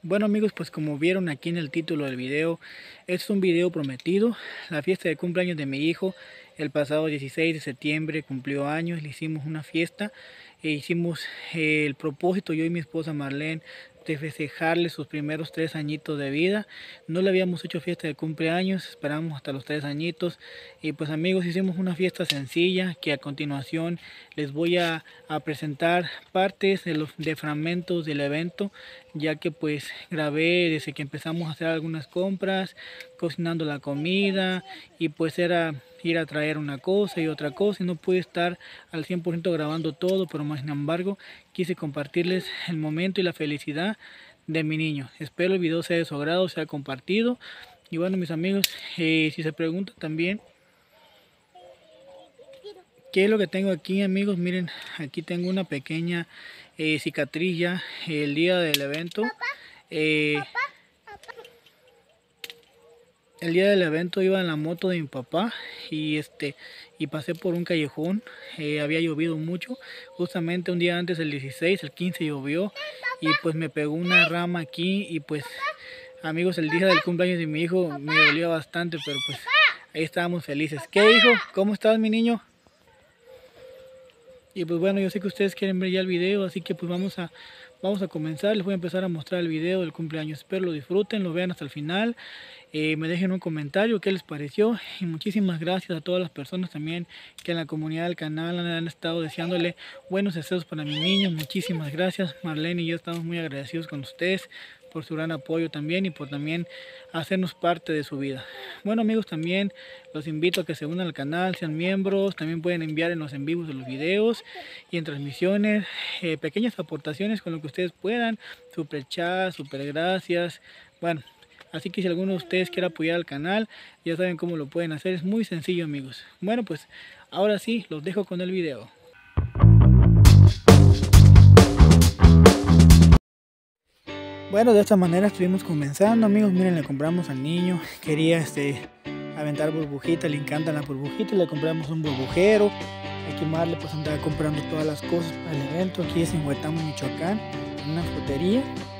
Bueno amigos, pues como vieron aquí en el título del video, este es un video prometido. La fiesta de cumpleaños de mi hijo, el pasado 16 de septiembre cumplió años, le hicimos una fiesta e hicimos el propósito, yo y mi esposa Marlene, de festejarle sus primeros 3 añitos de vida. No le habíamos hecho fiesta de cumpleaños, esperamos hasta los 3 añitos. Y pues amigos, hicimos una fiesta sencilla que a continuación les voy a presentar partes de fragmentos del evento, ya que pues grabé desde que empezamos a hacer algunas compras, cocinando la comida, y pues era ir a traer una cosa y otra cosa y no pude estar al 100% grabando todo, pero más sin embargo quise compartirles el momento y la felicidad de mi niño. Espero el video sea de su agrado, sea compartido. Y bueno mis amigos, si se preguntan también qué es lo que tengo aquí, amigos, miren, aquí tengo una pequeña cicatriz ya el día del evento. El día del evento iba en la moto de mi papá y pasé por un callejón. Había llovido mucho, justamente un día antes, el 16, el 15 llovió, y pues me pegó una rama aquí. Y pues amigos, el día del cumpleaños de mi hijo me dolió bastante, pero pues ahí estábamos felices. ¿Qué, hijo? ¿Cómo estás, mi niño? Y pues bueno, yo sé que ustedes quieren ver ya el video, así que pues vamos a comenzar. Les voy a empezar a mostrar el video del cumpleaños. Espero lo disfruten, lo vean hasta el final. Me dejen un comentario qué les pareció. Y muchísimas gracias a todas las personas también que en la comunidad del canal han estado deseándole buenos deseos para mi niño. Muchísimas gracias. Marlene y yo estamos muy agradecidos con ustedes por su gran apoyo también y por también hacernos parte de su vida. Bueno amigos, también los invito a que se unan al canal, sean miembros. También pueden enviar en los en vivos de los videos y en transmisiones pequeñas aportaciones con lo que ustedes puedan, super chat, super gracias. Bueno, así que si alguno de ustedes quiere apoyar al canal, ya saben cómo lo pueden hacer. Es muy sencillo amigos. Bueno, pues ahora sí, los dejo con el video. Bueno, de esta manera estuvimos comenzando amigos. Miren, le compramos al niño, quería aventar burbujitas, le encantan las burbujitas, le compramos un burbujero. Aquí Marle pues andaba comprando todas las cosas para el evento. Aquí es en Huetamo, Michoacán, en una frutería.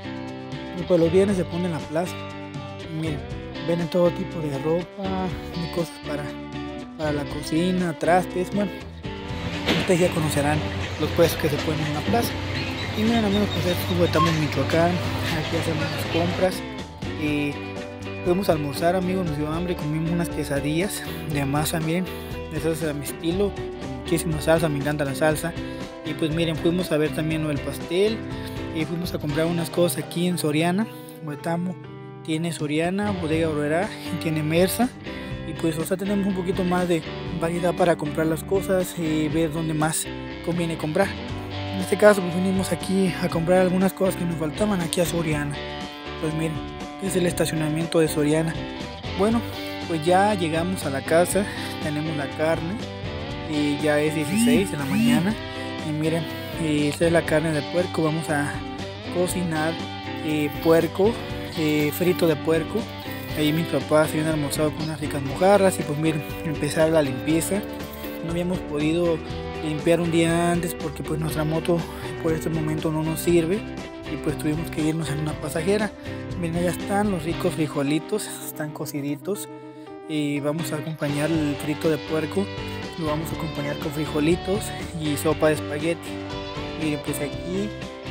Y pues los viernes se pone en la plaza. Y miren, venden todo tipo de ropa, de cosas para la cocina, trastes. Bueno, ustedes ya conocerán los puestos que se ponen en la plaza. Y miren amigos, pues esto es Huetamo, Michoacán. Aquí hacemos las compras y fuimos a almorzar amigos, nos dio hambre, comimos unas quesadillas de masa, miren, esas a mi estilo, con muchísima salsa, me encanta la salsa. Y pues miren, fuimos a ver también el pastel y fuimos a comprar unas cosas aquí en Soriana. Huetamo tiene Soriana, Bodega Aurrera y tiene Mersa, y pues o sea tenemos un poquito más de variedad para comprar las cosas y ver dónde más conviene comprar. En este caso pues vinimos aquí a comprar algunas cosas que nos faltaban aquí a Soriana. Pues miren, es el estacionamiento de Soriana. Bueno, pues ya llegamos a la casa, tenemos la carne y ya es 16 de la mañana. Y miren, esta es la carne de puerco. Vamos a cocinar puerco, frito de puerco. Ahí mis papás se habían almorzado con unas ricas mojarras. Y pues miren, empezar la limpieza. No habíamos podido limpiar un día antes porque pues nuestra moto por este momento no nos sirve y pues tuvimos que irnos en una pasajera. Miren, ya están los ricos frijolitos, están cociditos, y vamos a acompañar el frito de puerco, lo vamos a acompañar con frijolitos y sopa de espagueti. Miren, pues aquí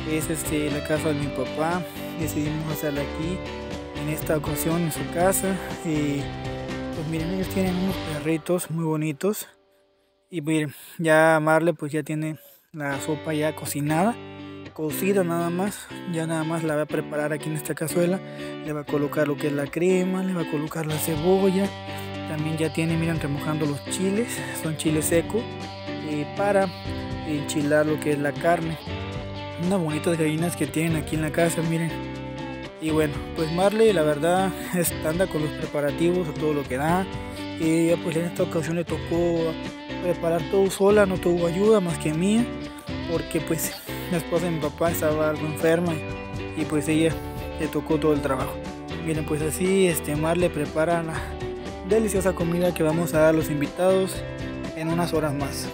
es la casa de mi papá, decidimos hacerla aquí en esta ocasión en su casa. Pues miren, ellos tienen unos perritos muy bonitos. Y miren, ya Marle pues ya tiene la sopa ya cocinada, cocida nada más. Ya nada más la va a preparar aquí en esta cazuela. Le va a colocar lo que es la crema, le va a colocar la cebolla. También ya tiene, miren, remojando los chiles, son chiles secos, para enchilar lo que es la carne. Unas bonitas gallinas que tienen aquí en la casa, miren. Y bueno, pues Marle la verdad anda con los preparativos a todo lo que da. Y pues en esta ocasión le tocó preparar todo sola, no tuvo ayuda más que mía, porque pues la esposa de mi papá estaba algo enferma y pues ella le tocó todo el trabajo. Miren, pues así Marle prepara la deliciosa comida que vamos a dar a los invitados en unas horas más.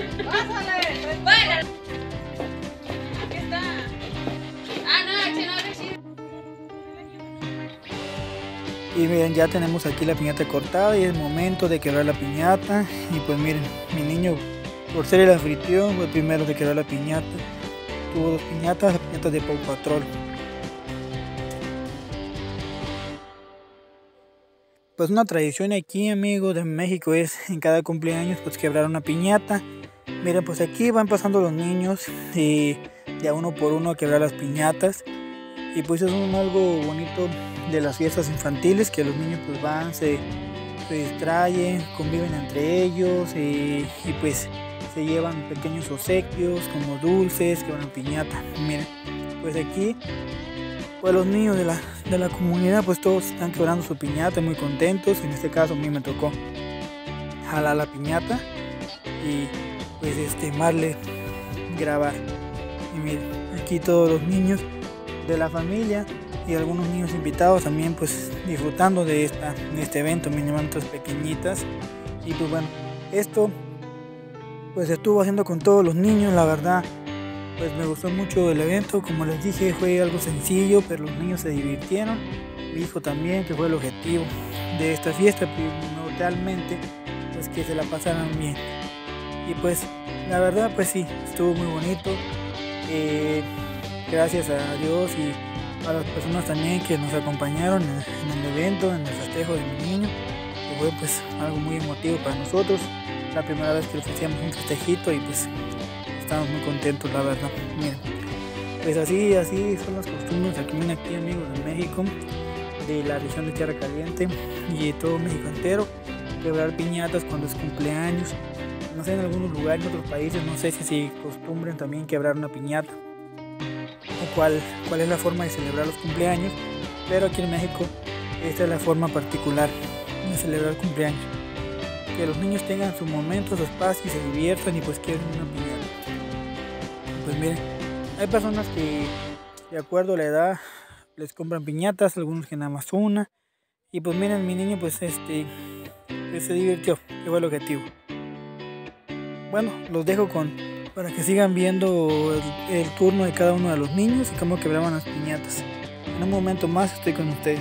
Pásale. Bueno. Aquí está. Ah, no, que no, sí. Y miren, ya tenemos aquí la piñata cortada y es momento de quebrar la piñata. Y pues miren, mi niño, por ser el anfitrión, fue el primero de quebrar la piñata. Tuvo 2 piñatas, la piñata de Paw Patrol. Pues una tradición aquí, amigos, de México es en cada cumpleaños pues quebrar una piñata. Miren, pues aquí van pasando los niños y de a uno por uno a quebrar las piñatas. Y pues es algo bonito de las fiestas infantiles, que los niños pues van, se distraen, conviven entre ellos y pues se llevan pequeños obsequios como dulces, quebran piñata. Miren, pues aquí pues los niños de la comunidad pues todos están quebrando su piñata, muy contentos. En este caso a mí me tocó jalar la piñata y pues Marle grabar. Y miren, aquí todos los niños de la familia y algunos niños invitados también pues disfrutando de este evento, minimantas pequeñitas. Y pues bueno, esto pues estuvo haciendo con todos los niños, la verdad pues me gustó mucho el evento. Como les dije, fue algo sencillo, pero los niños se divirtieron, mi hijo también, que fue el objetivo de esta fiesta primordialmente, pues que se la pasaran bien. Y pues la verdad pues sí, estuvo muy bonito. Gracias a Dios y a las personas también que nos acompañaron en el evento, en el festejo de mi niño, que fue pues algo muy emotivo para nosotros, la primera vez que le ofrecíamos un festejito y pues estamos muy contentos, la verdad. Miren, pues así son las costumbres aquí amigos de México, de la región de Tierra Caliente y de todo México entero. Quebrar piñatas cuando es cumpleaños, no sé, en algunos lugares, en otros países, no sé si se acostumbren también quebrar una piñata o cuál es la forma de celebrar los cumpleaños, pero aquí en México esta es la forma particular de celebrar el cumpleaños, que los niños tengan su momento, su espacio y se diviertan y pues quieren una piñata. Pues miren, hay personas que de acuerdo a la edad les compran piñatas, algunos que nada más una. Y pues miren, mi niño pues pues se divirtió, que fue el objetivo. Bueno, los dejo para que sigan viendo el turno de cada uno de los niños y cómo quebraban las piñatas. En un momento más estoy con ustedes.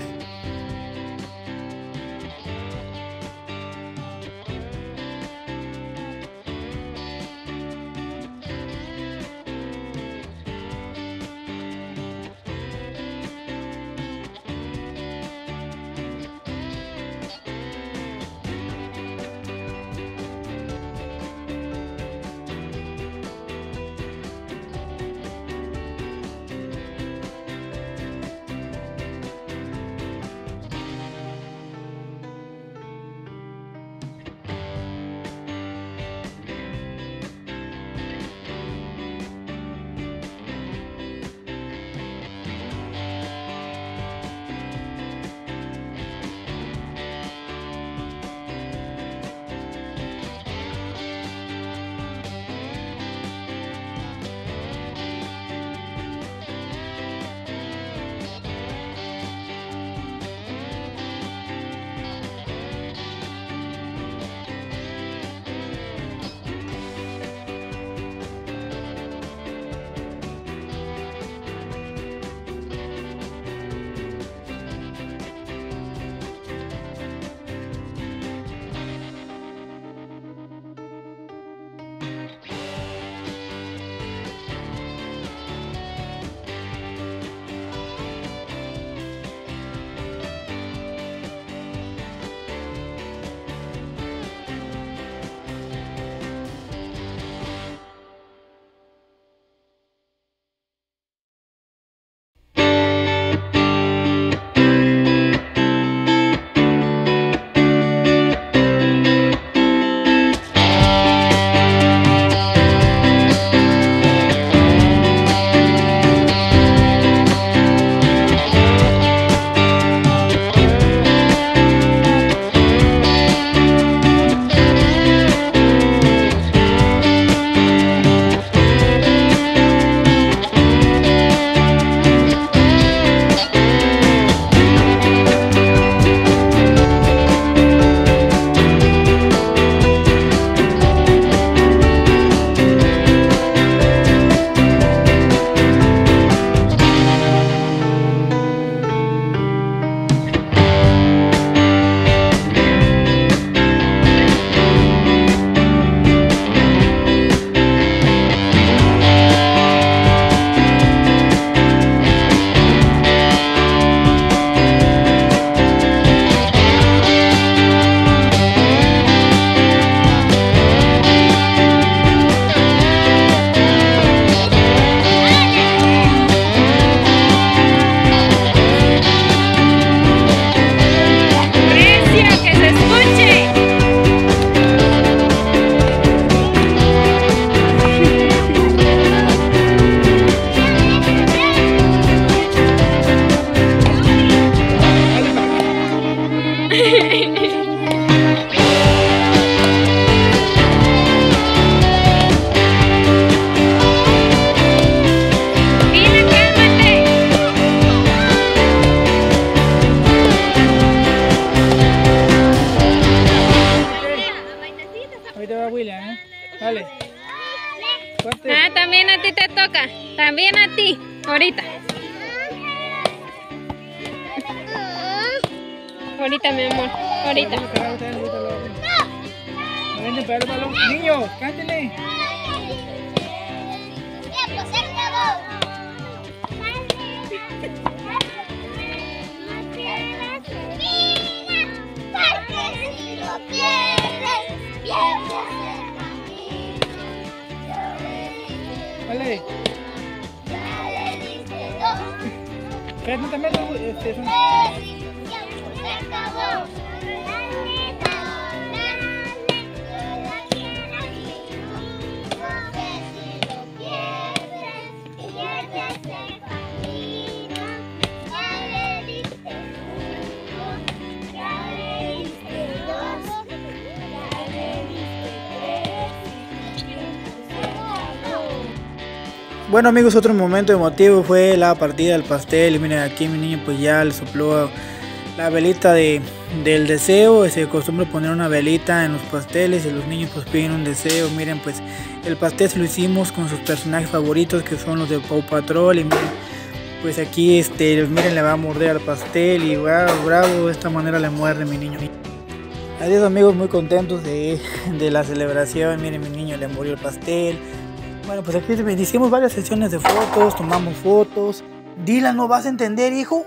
Ahorita. Ahorita, mi amor. Ahorita. No venden para el balón. Niños, cántenle. Vale. Pero no también Bueno amigos, otro momento emotivo fue la partida del pastel. Y miren, aquí mi niño pues ya le sopló la velita del deseo. Se acostumbra poner una velita en los pasteles y los niños pues piden un deseo. Miren, pues el pastel se lo hicimos con sus personajes favoritos, que son los de Paw Patrol. Y miren, pues aquí miren, le va a morder al pastel y wow, bravo, de esta manera le muerde mi niño. Adiós amigos, muy contentos de la celebración. Miren, mi niño le mordió el pastel. Bueno, pues aquí hicimos varias sesiones de fotos, tomamos fotos. Dylan, ¿no vas a entender, hijo?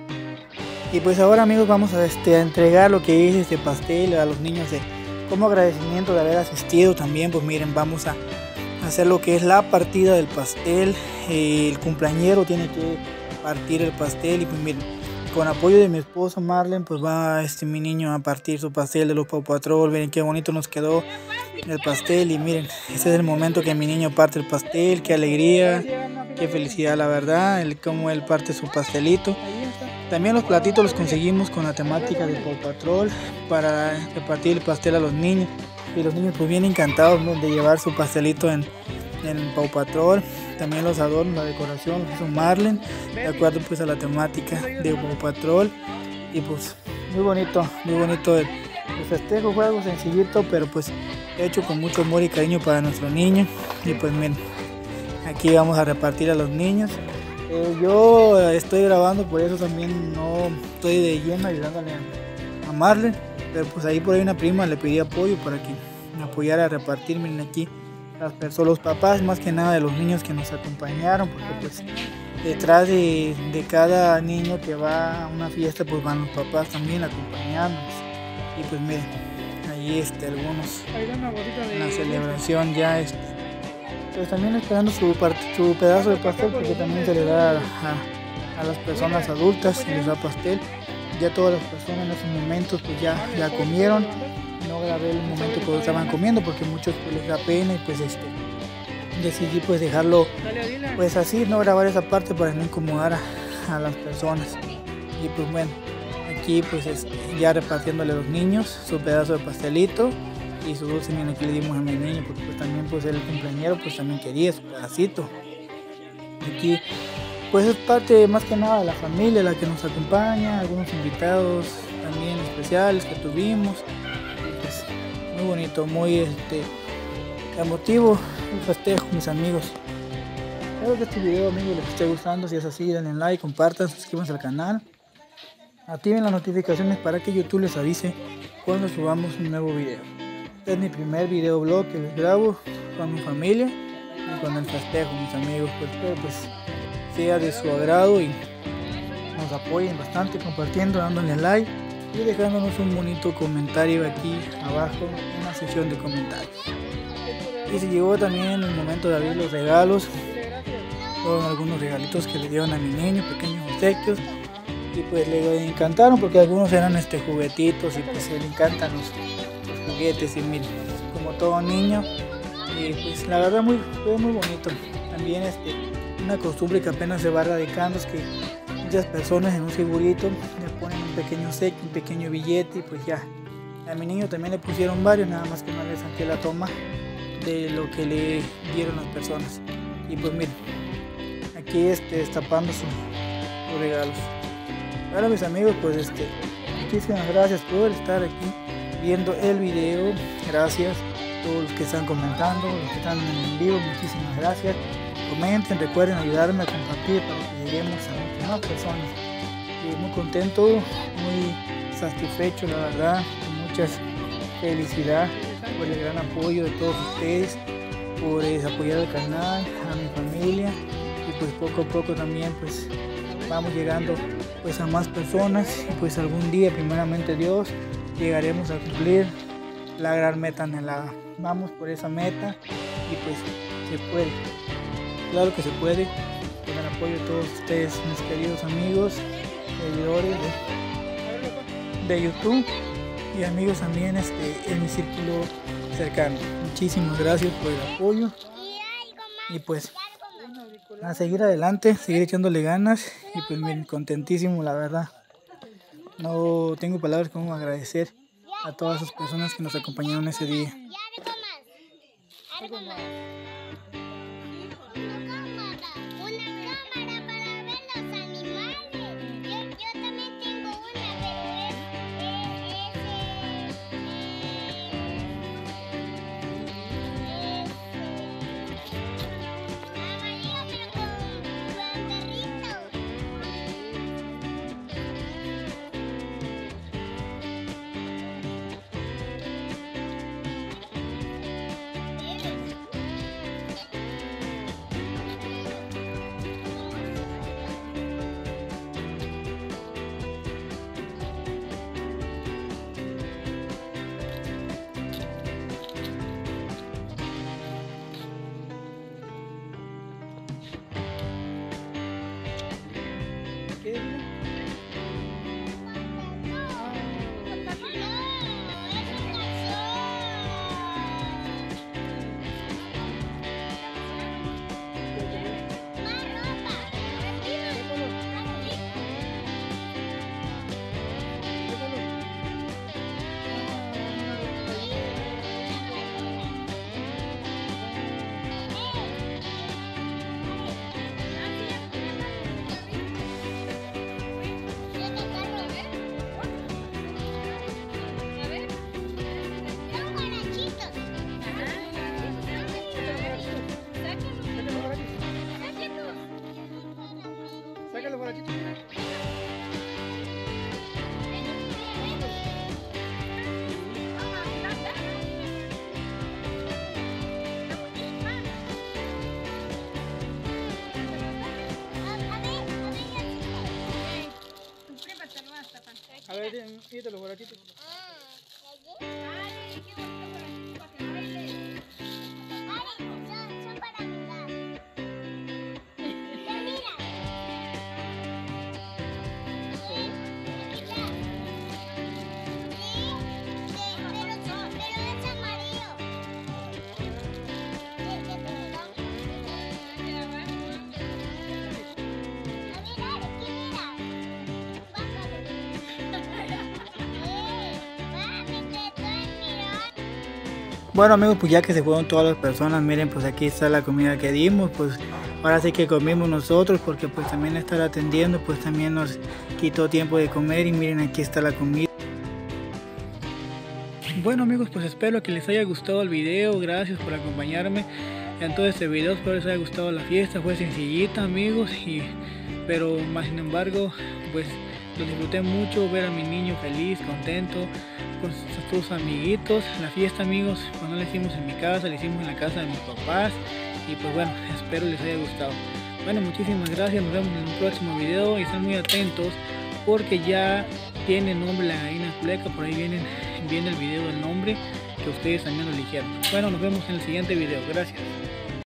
Y pues ahora amigos vamos a entregar lo que es este pastel a los niños como agradecimiento de haber asistido también. Pues miren, vamos a hacer lo que es la partida del pastel. El cumpleañero tiene que partir el pastel y pues miren, con apoyo de mi esposa Marlene, pues va mi niño a partir su pastel de los Paw Patrol. Miren qué bonito nos quedó el pastel y miren, ese es el momento que mi niño parte el pastel. Qué alegría, qué felicidad, la verdad, cómo él parte su pastelito. También los platitos los conseguimos con la temática de Paw Patrol para repartir el pastel a los niños. Y los niños pues bien encantados, ¿no?, de llevar su pastelito en Paw Patrol. También los adornos, la decoración los hizo Marlene, de acuerdo pues a la temática de Paw Patrol. Y pues muy bonito el festejo. Fue algo sencillito, pero pues hecho con mucho amor y cariño para nuestro niño. Y pues miren, aquí vamos a repartir a los niños. Yo estoy grabando, por eso también no estoy de lleno ayudándole a Marlene, pero pues ahí por ahí una prima le pedí apoyo para que me apoyara a repartir. Miren aquí las personas, los papás más que nada de los niños que nos acompañaron, porque pues detrás de cada niño que va a una fiesta pues van los papás también acompañándonos. Y pues miren, ahí algunos en la celebración ya pues también esperando su pedazo de pastel, porque también se le da a las personas adultas, se les da pastel. Ya todas las personas en esos momentos pues ya comieron. No grabé el momento que estaban comiendo porque muchos pues les da pena y pues decidí pues dejarlo pues así, no grabar esa parte para no incomodar a las personas. Y pues bueno, aquí pues ya repartiéndole a los niños su pedazo de pastelito y su dulce. Miren, aquí le dimos a mi niño porque pues también pues el cumpleañero pues también quería su pedacito. Aquí pues es parte más que nada de la familia la que nos acompaña, algunos invitados también especiales que tuvimos. Pues, muy bonito, muy emotivo el festejo, mis amigos. Espero que este video, amigos, les esté gustando. Si es así, denle like, compartan, suscríbanse al canal, activen las notificaciones para que YouTube les avise cuando subamos un nuevo video. Este es mi primer video blog que les grabo con mi familia y con el festejo, mis amigos. Pues espero pues sea de su agrado y nos apoyen bastante compartiendo, dándole like y dejándonos un bonito comentario aquí abajo en la sección de comentarios. Y se llegó también el momento de abrir los regalos. Fueron algunos regalitos que le dieron a mi niño, pequeños obsequios, y pues le encantaron porque algunos eran juguetitos y pues le encantan los juguetes. Y miren, como todo niño, y pues la verdad fue muy bonito. También una costumbre que apenas se va erradicando es que muchas personas en un segurito le ponen un pequeño obsequio, un pequeño billete, y pues ya. A mi niño también le pusieron varios, nada más que no le saqué la toma de lo que le dieron las personas. Y pues miren, aquí destapando sus regalos. Ahora mis amigos, pues muchísimas gracias por estar aquí viendo el video. Gracias a todos los que están comentando, los que están en vivo, muchísimas gracias. Comenten, recuerden ayudarme a compartir para lleguemos a muchas más personas. Y muy contento, muy satisfecho, la verdad, con mucha felicidad por el gran apoyo de todos ustedes, por apoyar al canal, a mi familia, y pues poco a poco también pues vamos llegando pues a más personas, y pues algún día, primeramente Dios, llegaremos a cumplir la gran meta anhelada. Vamos por esa meta y pues se puede, claro que se puede, con el apoyo de todos ustedes, mis queridos amigos, seguidores de YouTube y amigos también en mi círculo cercano. Muchísimas gracias por el apoyo y pues a seguir adelante, seguir echándole ganas, y pues miren, contentísimo, la verdad. No tengo palabras como agradecer a todas las personas que nos acompañaron ese día. Algo más. Una cámara para ver los animales. Yo también tengo una, pero amarillo, pero con perrito. Sácalo por aquí. A ver, quítalo por aquí. Son para mirar. Bueno amigos, pues ya que se fueron todas las personas, miren, pues aquí está la comida que dimos. Pues ahora sí que comimos nosotros, porque pues también estar atendiendo pues también nos quitó tiempo de comer, y miren, aquí está la comida. Bueno amigos, pues espero que les haya gustado el video. Gracias por acompañarme en todo este video. Espero les haya gustado la fiesta. Fue sencillita amigos, pero más sin embargo pues lo disfruté mucho, ver a mi niño feliz, contento con sus amiguitos. La fiesta amigos, pues no la hicimos en mi casa, la hicimos en la casa de mis papás, y pues bueno, espero les haya gustado. Bueno, muchísimas gracias, nos vemos en un próximo video y estén muy atentos porque ya tiene nombre la gallina Zuleika. Por ahí viene el video del nombre que ustedes también lo eligieron. Bueno, nos vemos en el siguiente video. Gracias.